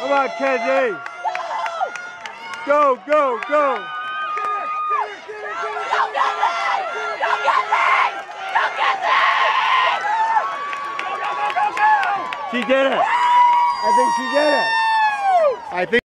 Come on, Kenzie. Go, go, go. She did it. I think she did it. I think.